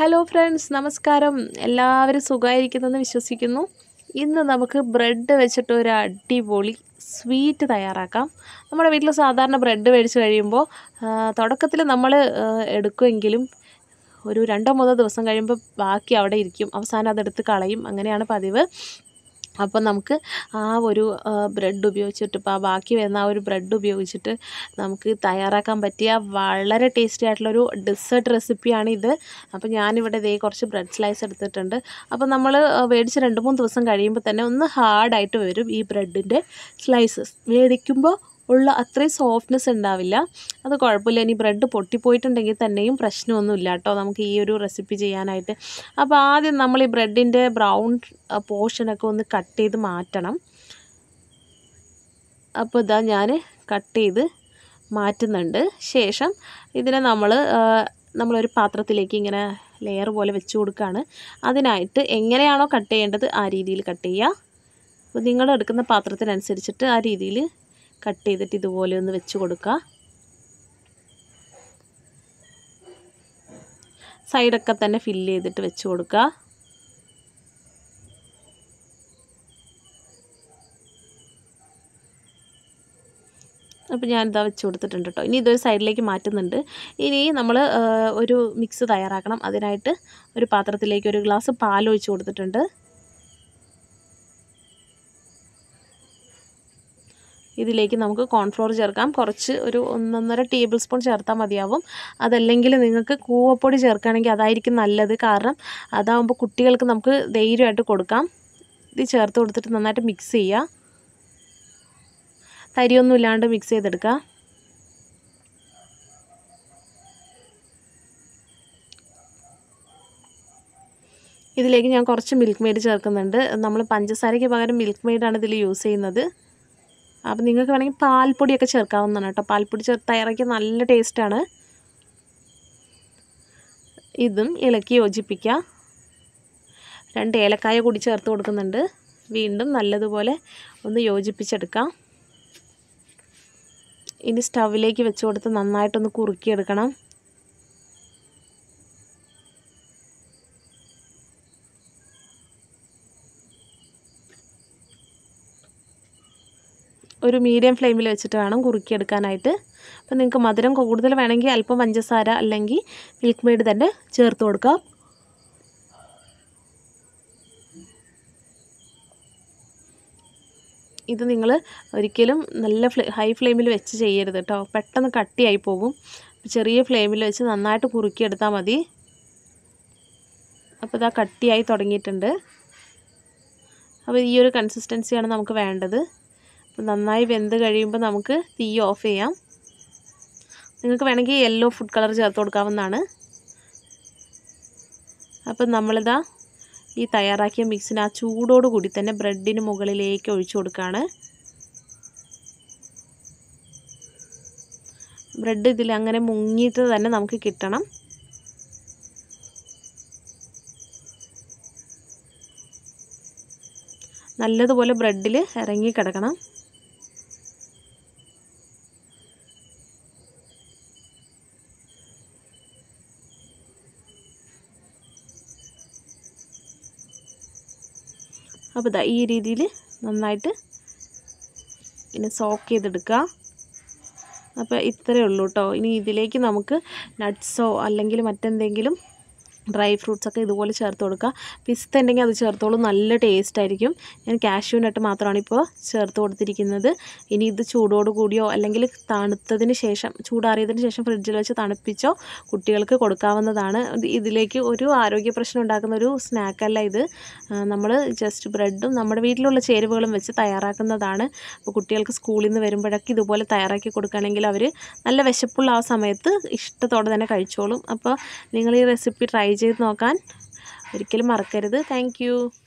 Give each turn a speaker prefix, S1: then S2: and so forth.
S1: Hello friends, നമസ്കാരം. എല്ലാവരും സുഖമായിരിക്കുന്നെന്ന് വിശ്വസിക്കുന്നു. ഇന്ന് നമുക്ക് ബ്രെഡ് വെച്ചിട്ട് ഒരു അടിപൊളി സ്വീറ്റ് തയ്യാറാക്കാം. നമ്മുടെ വീട്ടിൽ സാധാരണ ബ്രെഡ് മേടിച്ച് കഴിയുമ്പോൾ തുടക്കത്തിൽ നമ്മൾ എടുക്കുമെങ്കിലും ഒരു 2-3 ദിവസം കഴിയുമ്പോൾ ബാക്കി അവിടെ ഇരിക്കും. അവസാനം അതെടുത്ത് കളയും. അങ്ങനെയാണ് പതിവ്. അപ്പം നമുക്ക് ആ ഒരു ബ്രെഡ് ഉപയോഗിച്ചിട്ട് ഇപ്പോൾ ബാക്കി വരുന്ന ആ ഒരു ബ്രെഡ് ഉപയോഗിച്ചിട്ട് നമുക്ക് തയ്യാറാക്കാൻ പറ്റിയ വളരെ ടേസ്റ്റി ആയിട്ടുള്ളൊരു ഡെസേർട്ട് റെസിപ്പിയാണിത്. അപ്പോൾ ഞാനിവിടെ ദേ കുറച്ച് ബ്രെഡ് സ്ലൈസ് എടുത്തിട്ടുണ്ട്. അപ്പോൾ നമ്മൾ മേടിച്ച് 2-3 ദിവസം കഴിയുമ്പോൾ തന്നെ ഒന്ന് ഹാർഡായിട്ട് വരും ഈ ബ്രെഡിൻ്റെ സ്ലൈസസ്. മേടിക്കുമ്പോൾ ഉള്ള അത്രയും സോഫ്റ്റ്നെസ് ഉണ്ടാവില്ല. അത് കുഴപ്പമില്ല. ഇനി ബ്രെഡ് പൊട്ടിപ്പോയിട്ടുണ്ടെങ്കിൽ തന്നെയും പ്രശ്നമൊന്നുമില്ല കേട്ടോ, നമുക്ക് ഈ ഒരു റെസിപ്പി ചെയ്യാനായിട്ട്. അപ്പോൾ ആദ്യം നമ്മൾ ഈ ബ്രെഡിൻ്റെ ബ്രൗൺ പോർഷനൊക്കെ ഒന്ന് കട്ട് ചെയ്ത് മാറ്റണം. അപ്പോൾ ഇതാ ഞാൻ കട്ട് ചെയ്ത് മാറ്റുന്നുണ്ട്. ശേഷം ഇതിനെ നമ്മളൊരു പാത്രത്തിലേക്ക് ഇങ്ങനെ ലെയർ പോലെ വെച്ച് കൊടുക്കുകയാണ്. അതിനായിട്ട് എങ്ങനെയാണോ കട്ട് ചെയ്യേണ്ടത് ആ രീതിയിൽ കട്ട് ചെയ്യുക. അപ്പോൾ നിങ്ങൾ എടുക്കുന്ന പാത്രത്തിനനുസരിച്ചിട്ട് ആ രീതിയിൽ കട്ട് ചെയ്തിട്ട് ഇതുപോലെ ഒന്ന് വെച്ച് കൊടുക്കുക. സൈഡൊക്കെ തന്നെ ഫില്ല് ചെയ്തിട്ട് വെച്ച് കൊടുക്കുക. അപ്പോൾ ഞാനിതാ വെച്ച് കൊടുത്തിട്ടുണ്ട് കേട്ടോ. ഇനി ഇതൊരു സൈഡിലേക്ക് മാറ്റുന്നുണ്ട്. ഇനി നമ്മൾ ഒരു മിക്സ് തയ്യാറാക്കണം. അതിനായിട്ട് ഒരു പാത്രത്തിലേക്ക് 1 ഗ്ലാസ് പാൽ ഒഴിച്ച് കൊടുത്തിട്ടുണ്ട്. ഇതിലേക്ക് നമുക്ക് കോൺഫ്ലോർ ചേർക്കാം. കുറച്ച് ഒരു 1-1.5 ടേബിൾ സ്പൂൺ ചേർത്താൽ മതിയാവും. അതല്ലെങ്കിൽ നിങ്ങൾക്ക് കൂവപ്പൊടി ചേർക്കുകയാണെങ്കിൽ അതായിരിക്കും നല്ലത്. കാരണം അതാകുമ്പോൾ കുട്ടികൾക്ക് നമുക്ക് ധൈര്യമായിട്ട് കൊടുക്കാം. ഇത് ചേർത്ത് കൊടുത്തിട്ട് നന്നായിട്ട് മിക്സ് ചെയ്യുക. തരിയൊന്നും ഇല്ലാണ്ട് മിക്സ് ചെയ്തെടുക്കുക. ഇതിലേക്ക് ഞാൻ കുറച്ച് മിൽക്ക് മെയ്ഡ് ചേർക്കുന്നുണ്ട്. നമ്മൾ പഞ്ചസാരയ്ക്ക് പകരം മിൽക്ക് മെയ്ഡാണ് ഇതിൽ യൂസ് ചെയ്യുന്നത്. അപ്പോൾ നിങ്ങൾക്ക് വേണമെങ്കിൽ പാൽപ്പൊടിയൊക്കെ ചേർക്കാവുന്നതാണ് കേട്ടോ. പാൽപ്പൊടി ചേർത്ത് തയ്യാറാക്കിയ നല്ല ടേസ്റ്റാണ്. ഇതും ഇളക്കി യോജിപ്പിക്കുക. 2 ഏലക്കായ കൂടി ചേർത്ത് കൊടുക്കുന്നുണ്ട്. വീണ്ടും നല്ലതുപോലെ ഒന്ന് യോജിപ്പിച്ചെടുക്കാം. ഇനി സ്റ്റൗവിലേക്ക് വെച്ച് കൊടുത്ത് നന്നായിട്ടൊന്ന് കുറുക്കിയെടുക്കണം. ഒരു മീഡിയം ഫ്ലെയിമിൽ വെച്ചിട്ട് വേണം കുറുക്കിയെടുക്കാനായിട്ട്. അപ്പോൾ നിങ്ങൾക്ക് മധുരം കൂടുതൽ വേണമെങ്കിൽ അല്പം പഞ്ചസാര അല്ലെങ്കിൽ മിൽക്ക് മെയ്ഡ് തന്നെ ചേർത്ത് കൊടുക്കാം. ഇത് നിങ്ങൾ ഒരിക്കലും നല്ല ഹൈ ഫ്ലെയിമിൽ വെച്ച് ചെയ്യരുത് കേട്ടോ. പെട്ടെന്ന് കട്ടിയായി പോകും. ചെറിയ ഫ്ലെയിമിൽ വെച്ച് നന്നായിട്ട് കുറുക്കിയെടുത്താൽ മതി. അപ്പോൾ ഇതാ കട്ടിയായി തുടങ്ങിയിട്ടുണ്ട്. അപ്പോൾ ഈ ഒരു കൺസിസ്റ്റൻസിയാണ് നമുക്ക് വേണ്ടത്. അപ്പോൾ നന്നായി വെന്ത് കഴിയുമ്പോൾ നമുക്ക് തീ ഓഫ് ചെയ്യാം. നിങ്ങൾക്ക് വേണമെങ്കിൽ യെല്ലോ ഫുഡ് കളർ ചേർത്ത് കൊടുക്കാവുന്നതാണ്. അപ്പം നമ്മളിതാ ഈ തയ്യാറാക്കിയ മിക്സിന് ആ ചൂടോടുകൂടി തന്നെ ബ്രെഡിന് മുകളിലേക്ക് ഒഴിച്ചു കൊടുക്കുകയാണ്. ബ്രെഡ് ഇതിൽ അങ്ങനെ മുങ്ങിയിട്ട് തന്നെ നമുക്ക് കിട്ടണം. നല്ലതുപോലെ ബ്രെഡിൽ ഇറങ്ങി കിടക്കണം. അപ്പോൾ ഇതാ ഈ രീതിയിൽ നന്നായിട്ട് ഇനി സോക്ക് ചെയ്തെടുക്കുക. അപ്പോൾ ഇത്രയേ ഉള്ളൂ കേട്ടോ. ഇനി ഇതിലേക്ക് നമുക്ക് നട്ട്സോ അല്ലെങ്കിൽ മറ്റെന്തെങ്കിലും ഡ്രൈ ഫ്രൂട്ട്സൊക്കെ ഇതുപോലെ ചേർത്ത് കൊടുക്കുക. പിസ്ത ഉണ്ടെങ്കിൽ അത് ചേർത്തോളൂ, നല്ല ടേസ്റ്റ് ആയിരിക്കും. ഞാൻ കാഷ്യൂ നട്ട് മാത്രമാണ് ഇപ്പോൾ ചേർത്ത് കൊടുത്തിരിക്കുന്നത്. ഇനി ഇത് ചൂടോട് കൂടിയോ അല്ലെങ്കിൽ തണുത്തതിന് ശേഷം, ചൂടാറിയതിന് ശേഷം ഫ്രിഡ്ജിൽ വെച്ച് തണുപ്പിച്ചോ കുട്ടികൾക്ക് കൊടുക്കാവുന്നതാണ്. ഇതിലേക്ക് ഒരു ആരോഗ്യ പ്രശ്നം ഉണ്ടാക്കുന്ന ഒരു സ്നാക്കല്ല ഇത്. നമ്മൾ ജസ്റ്റ് ബ്രെഡും നമ്മുടെ വീട്ടിലുള്ള ചേരുവകളും വെച്ച് തയ്യാറാക്കുന്നതാണ്. അപ്പോൾ കുട്ടികൾക്ക് സ്കൂളിൽ നിന്ന് വരുമ്പോഴൊക്കെ ഇതുപോലെ തയ്യാറാക്കി കൊടുക്കുകയാണെങ്കിൽ അവർ നല്ല വിശപ്പുള്ള ആ സമയത്ത് ഇഷ്ടത്തോടെ തന്നെ കഴിച്ചോളും. അപ്പോൾ നിങ്ങൾ ഈ റെസിപ്പി ട്രൈ ചെയ്ത് നോക്കാൻ ഒരിക്കലും മറക്കരുത്. താങ്ക്